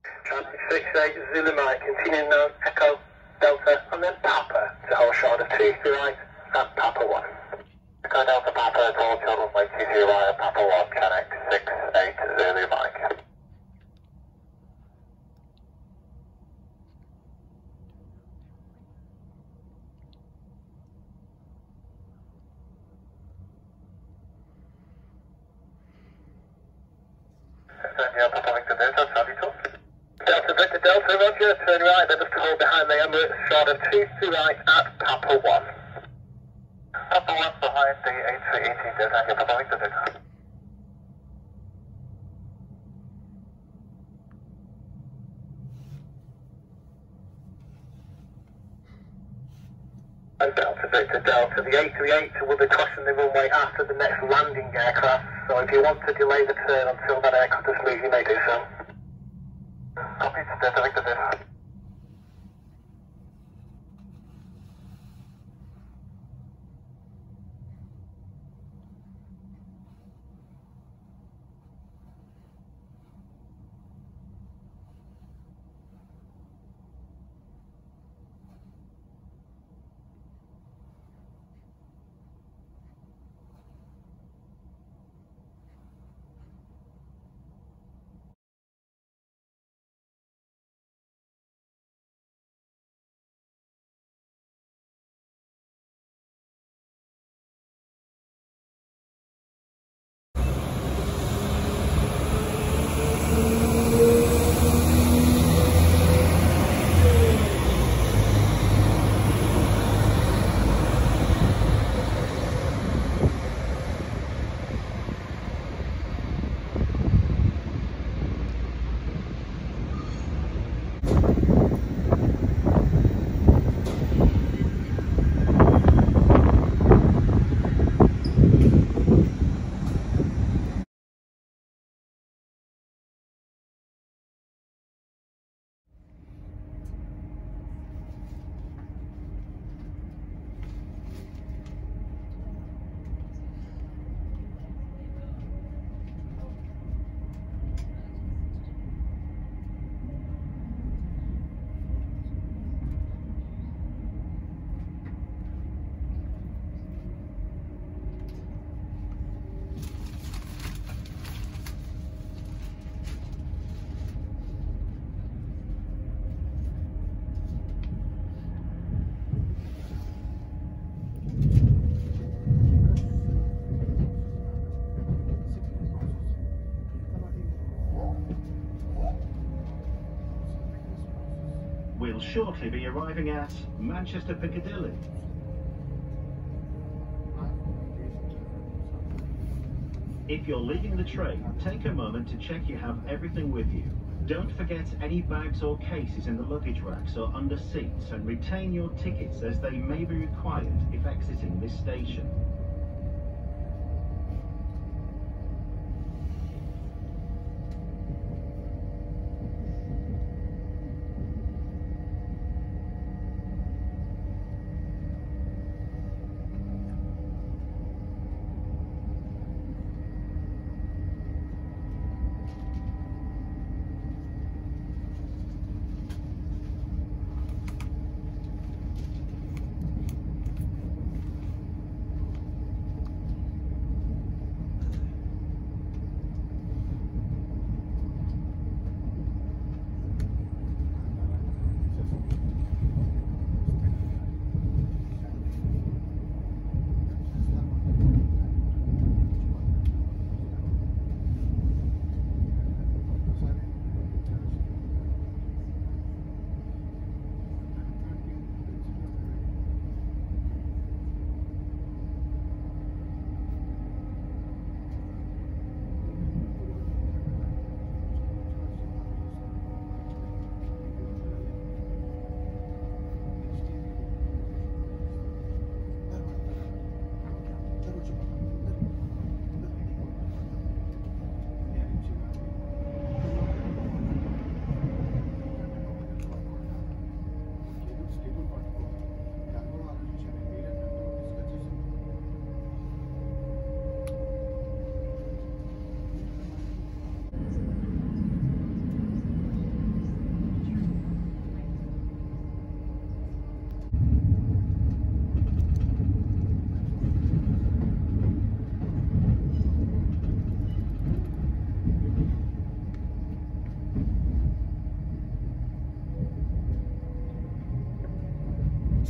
Traffic 68 Zulu Mike, continuing now, Echo, Delta, and then Papa to hold short of 2 to right at Papa 1. Echo Delta Papa to hold short of 2 to right at Papa 1, Canuck 68 Zulu Mike. Delta Victor Delta, Savvy Talk. Delta Victor Delta, Roger, turn right, then just hold behind the Emirates, short of 2 to right at Papa 1. Papa 1 behind the 8380, Delta, Papa Victor Delta. And Delta Victor Delta, the 838 will be crossing the runway after the next landing aircraft, so if you want to delay the turn until that aircraft is leaving, you may do so. Copy, Delta Victor Delta. We'll shortly be arriving at Manchester Piccadilly. If you're leaving the train, take a moment to check you have everything with you. Don't forget any bags or cases in the luggage racks or under seats, and retain your tickets as they may be required if exiting this station.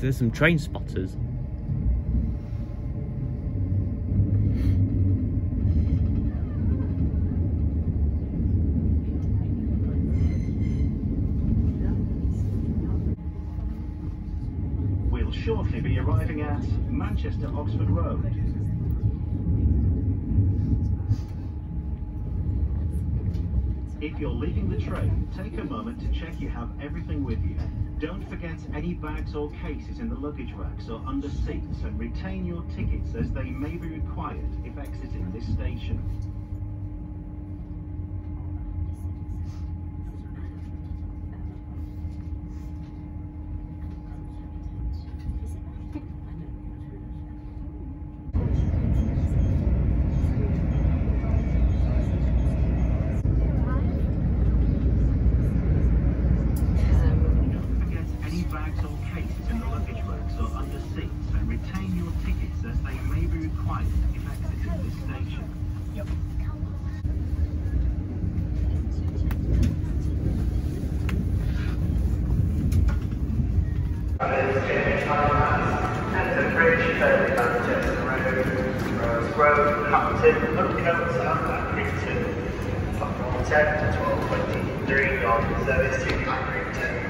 there's some train spotters. We'll shortly be arriving at Manchester Oxford Road. If you're leaving the train, take a moment to check you have everything with you. Don't forget any bags or cases in the luggage racks or under seats, and retain your tickets as they may be required if exiting this station. Bags or cases in the luggage racks or under seats, and retain your tickets as they may be required if exiting this station. Yep. Hampton Bridge, Manchester Road, Grove, Hampton, Ludcote, South Accrington, platform 10 to 12:23 on service to Accrington.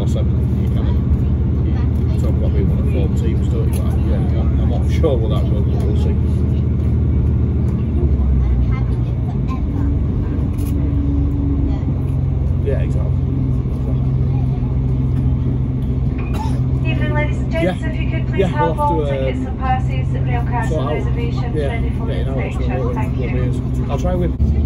or 7, you kind of talk about being one of 4 teams, don't you? But yeah, I'm not sure what that goes, but we'll see. Yeah, exactly. Evening, ladies and gents. If you could please help all tickets and passes at rail cars and reservations ready for inspection. Thank you. I'll try with.